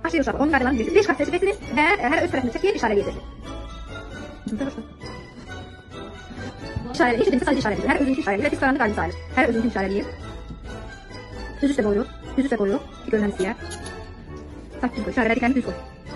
Başlayır uşaq. Onun qaydalarını bilirsiniz. 5 kart seçəcəksiniz və hər öz tərəfini çəkir, işarə edəcək. İşarə edəcək. Sadəcə işarə edəcək. Hər özünki işarə edəcək. Biz qaranlıq aydın sayılır. Hər özünki işarə edəcək. Düz üstə qoyuruq. Düz üstə qoyuruq. Ki, görünən istəyər. Tak düz qoy. İşarə edəcəklərini düz qoy.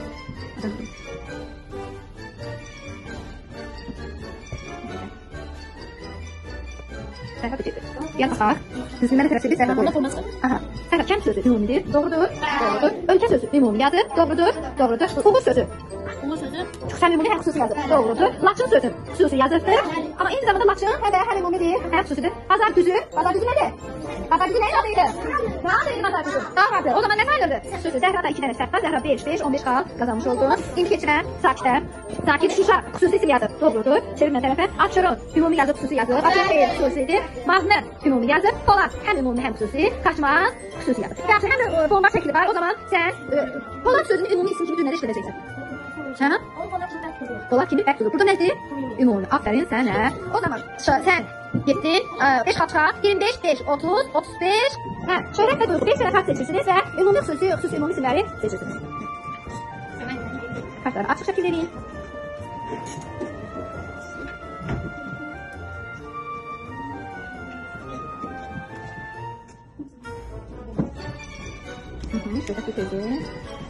Səhət edəcək. Gəl baxaq. Düzgünləri tərəf edib səhət qoyuruq. Aha. Səhət kənd sözü ümumidir. Doğrudur. Doğrudur. Ölkə sözü ümumi yazır. Doğrudur. Doğrudur. Uğur sözü. Uğur sözü. Həm ümumi, həm xüsusi yazır. Doğrudur. Laçın sözü xüsusi yazırdır. Amma eyni zamanda laçın həm ümumidir, həm xüsusidir. Bazar düzü. Bazar düzü nədir? Bazar düzü nəyin adıydı? Nə adıydı bazar düzü? Daha vardı. O zaman nə sayılırdı? Sözü. Zəhrada 2 dənə səhv var. Zəhra 5, 5, 15 xal qazanmış oldu. İndi keçirəm Sakitə. Sakit Şuşa xüsusi isim yazır. Doğrudur. Çevirmə tərəfə. Abşeron ümumi yazır, xüsusi yazır. Abşeron xeyir xüsusidir. Mahnı ümumi yazır. Polad həm ümumi, həm xüsusi. Kaçmaz xüsusi yazır. Yaxşı, həm də bomba şəkli var. O zaman sən Polad sözünü ümumi isim kimi cümlədə işlədəcəksən. Hə? Polad kimi bək tutur. Burada nədir? Ümumi. Aferin sənə. O zaman sən getdin. 5 xal çıxar. 25, 5, 30, 35. Hə, şöhrət və duyğu 5 dənə kart seçirsiniz və ümumi xüsusi, xüsusi ümumi isimləri seçirsiniz. Kartları açıq şəkildə edin. Şöhrət götürdü.